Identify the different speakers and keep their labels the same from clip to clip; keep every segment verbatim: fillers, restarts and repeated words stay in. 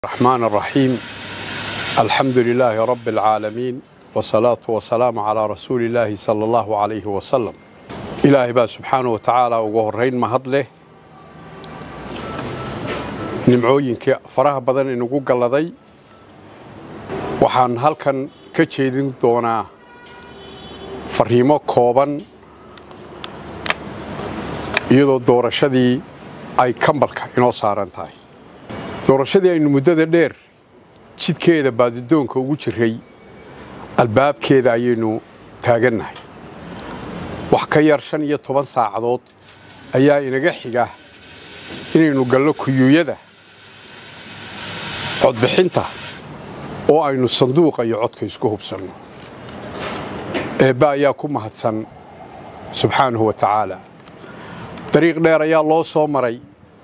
Speaker 1: الرحمن الرحيم. الحمد لله رب العالمين والصلاة والسلام على رسول الله صلى الله عليه وسلم. إلهي با سبحانه وتعالى وغهرين مهدله نمعوينك فراها بدن إنه قلدي وحان هالكن كجيدين دونا فريمو كوبان iyadoo doorashadii ay kambalka inoo saaran tahay doorashadii aynu muddada dheer jidkeeda baadidoonka ugu jiray albaabkeeda ayaynu taagannahay wax ka yar shan iyo toban saacadood ayaa inaga xiga inaynu gallo kuyuyada codbixinta oo aynu sanduuqa iyo codka isku hubsanno eebba ayaa ku mahadsan subxaanahu wa tacaala dariiq dheer ayaa loo soo maray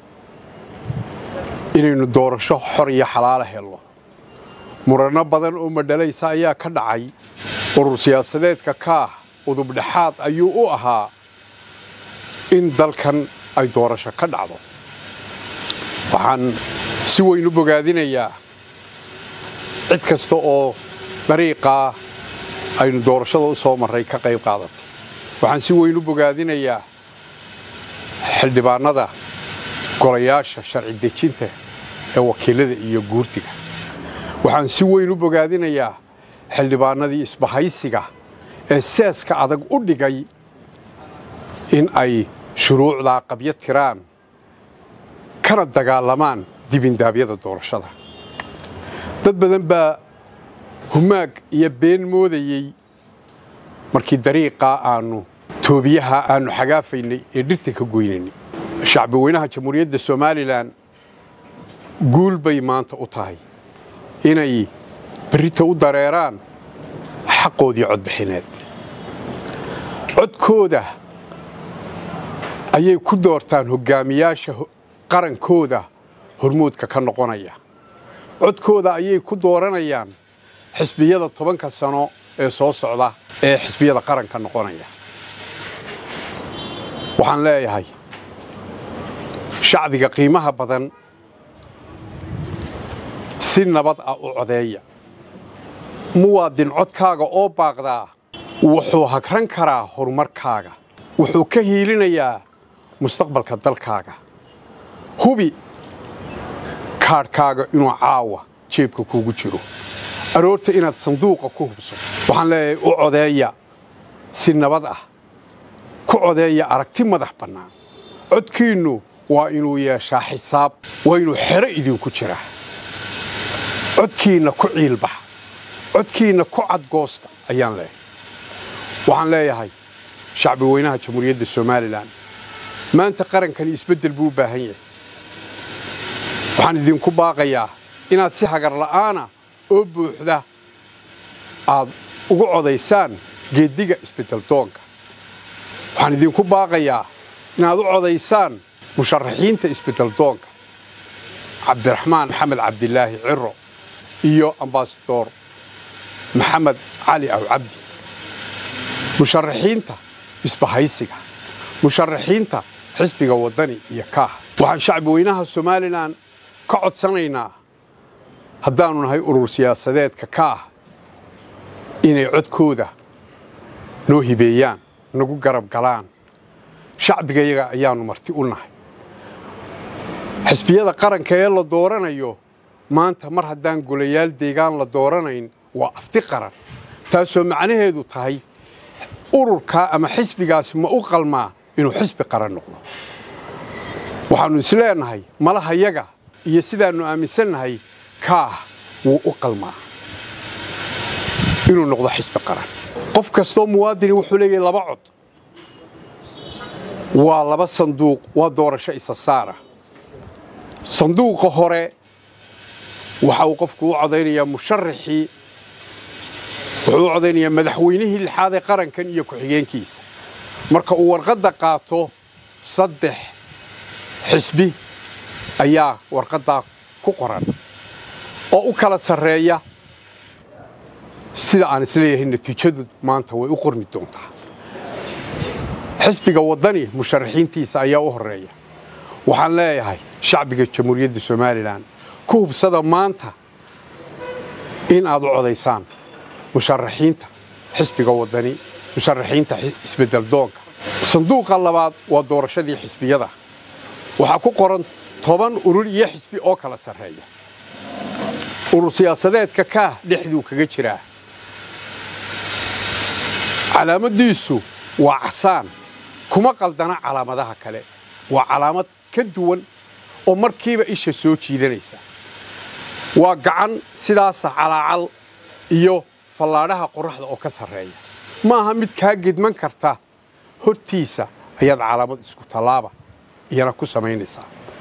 Speaker 1: inaynu doorasho xor iyo xalaal helno murano badan oo madhalaysa ayaa ka dhacay urur siyaasadeedka ka ah udub dhaxaad ayuu u ahaa in dalkan ay doorasho ka dhacdo waxaan si weyn u bogaadinayaa cid kasta oo dariiqa aynu doorashada u soo maray ka qayb qaadatay waxaan si weyn u bogaadinayaa xildhibaanada golayaasha sharci dejinta ee wakiilada iyo guurtiga waxaan si weyn u bogaadinayaa xildhibaanadii isbahaysiga ee seeska adag u dhigay in ay shuruucda qabyo tiraan kana dagaalamaan dibindaabyada doorashada dad badan baa humaag iyo been moodayay markii dariiqa aanu toobiyaha aanu xagaafaynay ee dhirta ka goynaynay shacbi weynaha jamhuuriyadda Soomaaliland guul bay maanta u tahay inay berrito u dareeraan xaqoodii codbixineed codkooda ayay ku doortaan hogaamiyaasha qarankooda hormuudka ka noqonaya codkooda ayay ku dooranayaan xisbiyada tobanka sano ee soo socda ee xisbiyada qaranka noqonaya waxaan leeyahay shacbiga qiimaha badan si nabad ah u codeeya muwaadin codkaaga oo baaqdaa wuxuu hagran karaa horumarkaaga wuxuu ka hiilinayaa mustaqbalka dalkaaga hubi kaadhkaaga inuu caawa jeebka kuugu jiro aroorta inaad sanduuqa ku hubso waxaan leeyahay u codeeya si nabad ah ku codeeya aragti madax bannaan codkiinnu waa inuu yeeshaa xisaab waa inuu xero idinku jiraa codkiinna ku ciilbax codkiinna ku cadgoosta ayaan leeyahay waxaan leeyahay shacbi weynaha jamhuuriyadda Soomaaliland maanta qarankani isbeddel buu u baahan yahay waxaan idinku baaqayaa inaad si hagar la'aana oo buuxda aad ugu codaysaan geediga isbeddel doonka waxaan idinku baaqayaa inaad u codaysaan musharaxiinta isbeddel doonka cabdiraxmaan maxamed cabdilaahi ciro iyo ambaasador maxamed cali aw cabdi musharaxiinta isbahaysiga musharaxiinta xisbiga wadani iyo kaah waxaan shacbi weynaha Soomaaliland ka codsanaynaa haddaanu nahay urur siyaasadeedka kaah inay codkooda noo hibeeyaan nagu garab galaan shacbigayaga ayaanu marti u nahay xisbiyada qaranka ee la dooranayo maanta mar haddaan golayaal deegaan la dooranayn waa afti qaran taasoo macnaheedu tahay ururka ama xisbigaasi ma u qalmaa inuu xisbi qaran noqdo waxaanu isleenahay malahayaga iyo sidaanu aaminsannahay kaah wuu u qalmaa inuu noqdo xisbi qaran qof kastoo muwaadini wuxuu leeyahay laba cod waa laba sanduuq waa doorasho isa saara sanduuqa hore waxa uu qofku u codeynayaa musharaxii wuxuu u codeynayaa madaxweynihii lixaad ee qarankan iyo ku-xigeenkiisa marka uu warqadda qaato saddex xisbi ayaa warqaddaa ku qoran oo u kala sarreeya sida aan isleeyahay natiijadu maanta way u qormi doontaa xisbiga wadani musharaxiintiisa ayaa u horeeya waxaan leeyahay shacbiga jamhuuriyadda Soomaaliland كوب صدا مانتا إن أضع عضيسان مشرحين حسب قوضني مشرحين حسب الدلدوق صندوق اللباد والدور شدي حسبي يده وحكو قرن طبعا أروري حسبي أوكلا سرية أرور سياسات ككاه لحدو كجراه علامة ديسو وعسان كما قلدنا علامة كله وعلامة كدون ومركبة إيش سوتشي دنيسا وقعن سلاسة على عل إيو فلارها قرحة أو كسرية ما هم متكاجد من كرتا هرتيسا أياد علامة إسكو طلابة يانا كسمينيسا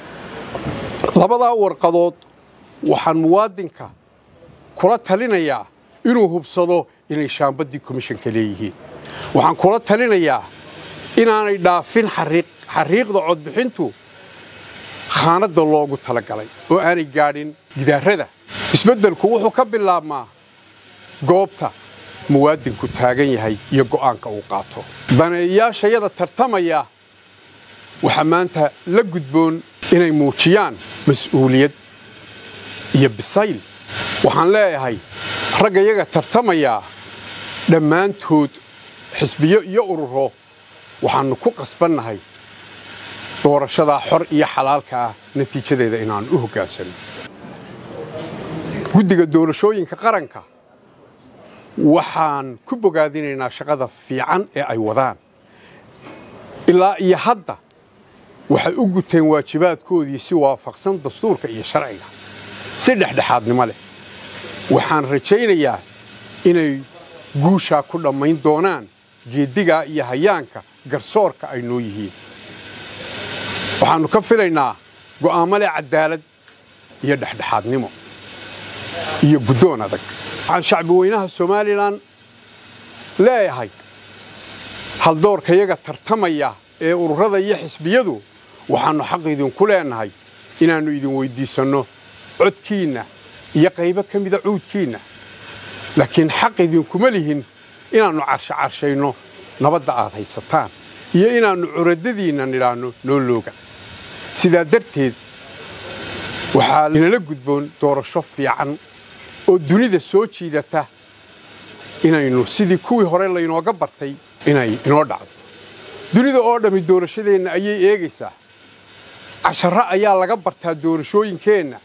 Speaker 1: لبدا ورقضوت وحن موادنكا كلا تلينيا إنو هبصدو إني شامبدي كوميشن كليهين وحن كلا تلينيا إنانا دافين حريق حريق دو عود بحنتو خانة دو لوغو تلقالي وآني قادين جدارده isbeddelku wuxuu ka bilaabmaa goobta muwaadinku taagan yahay iyo go'aanka uu qaato baneeyaashayada tartamaya waxa maanta la gudboon inay muujiyaan mas'uuliyad iyo bisayl waxaan leeyahay ragga iyaga tartamaya dhammaantood xisbiyo iyo ururo waxaanu ku qasbannahay doorashada xor iyo xalaalka ah natiijadeeda inaan u hogaansano guddiga doorashooyinka qaranka waxaan ku bogaadinaynaa shaqada fiican ee ay wadaan ilaa iyo hadda waxay u guteen waajibaadkoodii si waafaqsan dastuurka iyo sharciga si dhexdhexaadnimo leh waxaan rajaynayaa inay guusha ku dhammayn doonaan geediga iyo hayaanka garsoorka ay noo yihiin waxaanu ka filaynaa go'aamo leh cadaalad iyo dhexdhexaadnimo iyo guddoon adag waxaan shacbi weynaha Soomaaliland leeyahay hal doorka iyaga tartamaya ee ururada iyo xisbiyadu waxaanu xaq idin ku leenahay inaanu idin weydiisano codkiina iyo qaybo kamida cuudkiina laakiin xaq idin kuma lihin inaanu carsha carshayno nabadda aad haysataan iyo inaanu curadadiina niraano noolooga sidaa darteed waxaa inala gudboon doorasho fiican oo dunida soo jiidata inaynu sidii kuwii hore la inooga bartay inay inoo dhacdo dunida oo dhami doorashadeena ayay eegaysaa casharro ayaa laga bartaa doorashooyinkeenna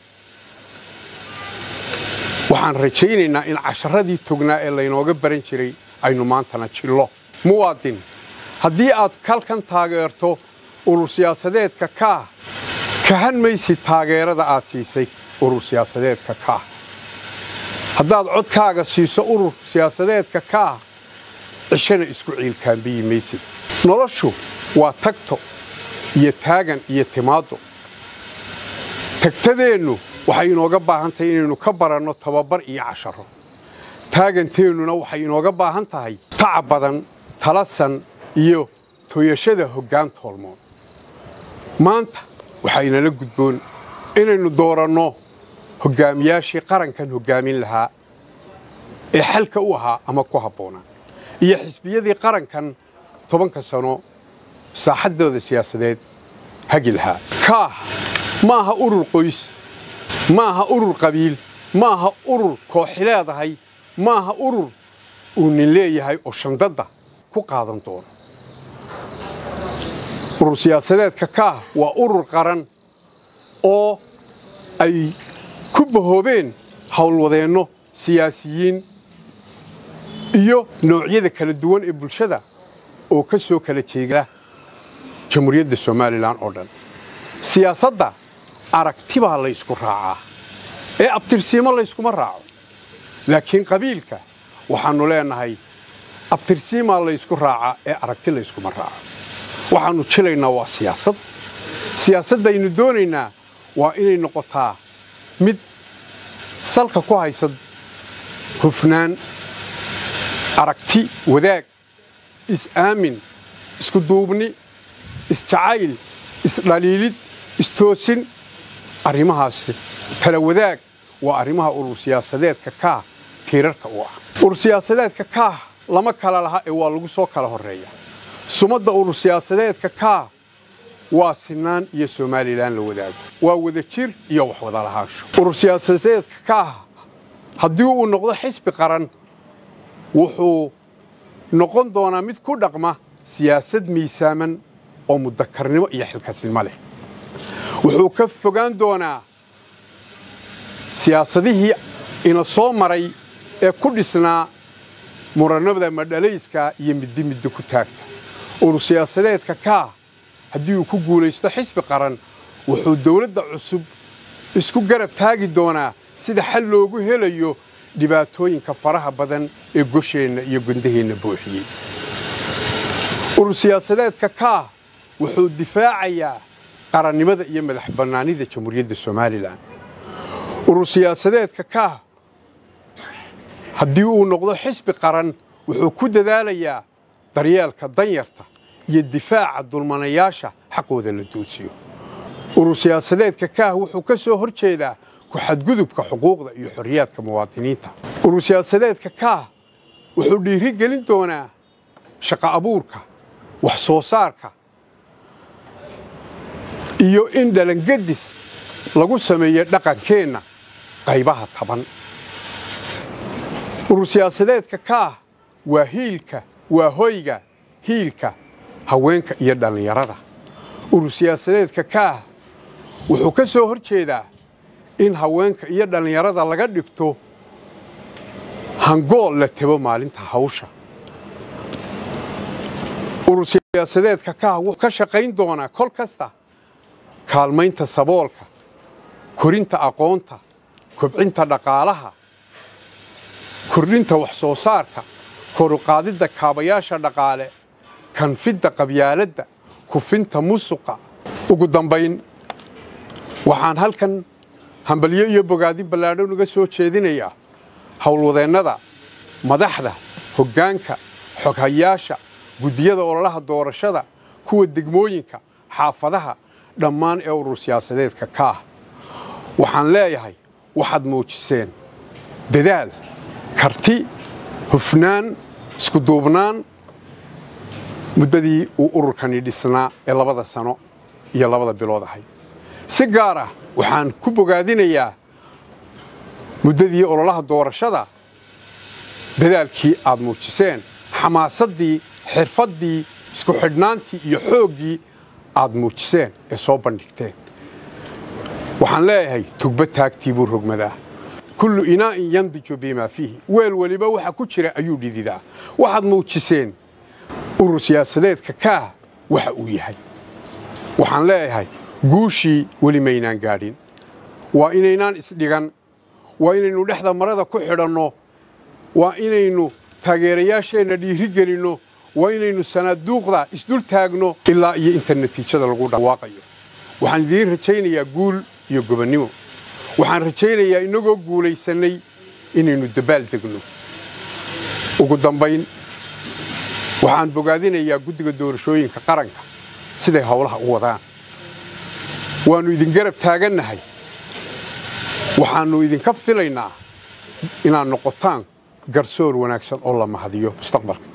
Speaker 1: waxaan rajaynaynaa in casharradii tognaa ee la inooga baran jiray aynu maantana jillo muwaadin haddii aad kalkan taageerto urur siyaasadeedka kaah kahan maysid taageerada aad siisay urur siyaasadeedka kaah haddaad codkaaga siiso urur siyaasadeedka kaah cishana isku ciilkaambiyi maysid noloshu waa tagto iyo taagan iyo timaado tagtadeennu waxay inooga baahan tahay inaynu ka baranno tababar iyo casharo taaganteennuna waxay inooga baahan tahay tacab badan talasan iyo tooyashada hoggaan toolmoon maanta waxaa inala gudboon inaynu dooranno hoggaamiyaashii qarankan hoggaamin lahaa ee xalka u ahaa ama ku habboonaa iyo xisbiyadii qarankan tobanka sano saaxaddooda siyaasadeed hagi lahaa kaah ma aha urur qoys ma aha urur qabiil ma aha urur kooxi leedahay ma aha urur uu nin leeyahay oo shandadda ku qaadan doono urur siyaasadeedka kaah waa urur qaran oo ay ku bahoobeen howlwadeenno siyaasiyiin iyo noocyada kala duwan ee bulshada oo ka soo kala jeeda jamhuuriyadda Soomaaliland oo dhan siyaasadda aragti baa la isku raacaa ee abtirsiimo la iskuma raaco laakiin qabiilka waxaanu leenahay abtirsiimo la isku raacaa ee aragti la iskuma raaco waxaanu jilaynaa waa siyaasad siyaasadda aynu doonaynaa waa inay noqotaa mid salka ku haysa hufnaan aragti wadaag is-aamin isku duubni isjacayl isdhaliilid istoosin arrimahaas tala wadaag waa arrimaha urur siyaasadeedka kaah tiirarka u ah urur siyaasadeedka kaah lama kala laha ee waa lagu soo kala horeeya sumadda urur siyaasadeedka kaah waa sinaan iyo Soomaaliland la wadaago waa wada jir iyo wax wada lahaansho urur siyaasadeedka ka haddii uu noqdo xisbi qaran wuxuu noqon doonaa mid ku dhaqma siyaasad miisaaman oo mudakarnimo iyo xilkasnimo leh wuxuu ka fogaan doonaa siyaasadihii ina soo maray ee ku dhisnaa muranada madhalayska iyo middi middi ku taagta urur siyaasadeedka ka haddii uu ku guulaysto xisbi qaran wuxuu dawladda cusub isku garab taagi doonaa sida xal loogu helayo dhibaatooyinka faraha badan ee gosheenna iyo gundaheenna buuxiyey urur siyaasadeedka ka wuxuu difaacayaa qarannimada iyo madax bannaanida jamhuuriyadda Soomaaliland urur siyaasadeedka ka haddii uu noqdo xisbi qaran wuxuu ku dadaalayaa daryeelka danyarta iyo difaaca dulmanayaasha xaqooda la doodsiyo urur siyaasadeedka ka wuxuu ka soo horjeedaa ku xadgudubka xuquuqda iyo xorriyadka muwaadiniinta urur siyaasadeedka ka wuxuu dhiiri gelin doonaa shaqo abuurka wax soo saarka iyo in dhalangadis lagu sameeyo dhaqankeenna qaybaha taban urur siyaasadeedka ka waa hiilka waa hoyga hiilka haweenka iyo dhalinyarada urur siyaasadeedka ka wuxuu ka soo horjeedaa in haweenka iyo dhalinyarada laga dhigto hangool la tabo maalinta hawsha urur siyaasadeedka ka wuxuu ka shaqayn doonaa kol kasta kaalmaynta saboolka korinta aqoonta kobcinta dhaqaalaha kordhinta wax soo saarka kor u qaadidda kaabayaasha dhaqaale kanfidda qabyaaladda kufinta musuqa ugu dambayn waxaan halkan hambalyo iyo bogaadin ballaadhan uga soo jeedinayaa howlwadeennada madaxda hoggaanka xoghayaasha guddiyada ololaha doorashada kuwa degmooyinka xaafadaha dhammaan ee urur siyaasadeedka ka waxaan leeyahay waxaad muujiseen dadaal karti hufnaan isku duubnaan muddadii uu ururkani dhisnaa ee labada sano iyo labada bilood ahay si gaar ah waxaan ku bogaadinayaa muddadii ololaha doorashada dadaalkii aad muujiseen xamaasaddii xirfaddii isku xidhnaantii iyo xooggii aad muujiseen ee soo bandhigteen waxaan leeyahay tugba taagtii buu rogmadaa kullu inaa'in yandiju bimaa fiihi weel waliba waxa ku jira ayuu dhididaa waxaad muujiseen urur siyaasadeedka ka waxa uu yahay waxaan leeyahay guushii weli maynaan gaadhin waa inaynaan isdhigan waa inaynu dhexda marada ku xidhanno waa inaynu taageerayaasheenna dhiiri gelinno waa inaynu sanaaduuqda isdul taagno ilaa iyo inta natiijada lagu dhawaaqayo waxaan idiin rajaynayaa guul iyo gobonnimo waxaan rajaynayaa inagoo guulaysannay inaynu dabaal degno ugu dambayn waxaan bogaadinayaa guddiga doorashooyinka qaranka siday howlaha u wadaan waannu idin garab taagannahay waxaannu idinka filaynaa inaad noqotaan garsoor wanaagsan oo la mahadiyo mustaqbalka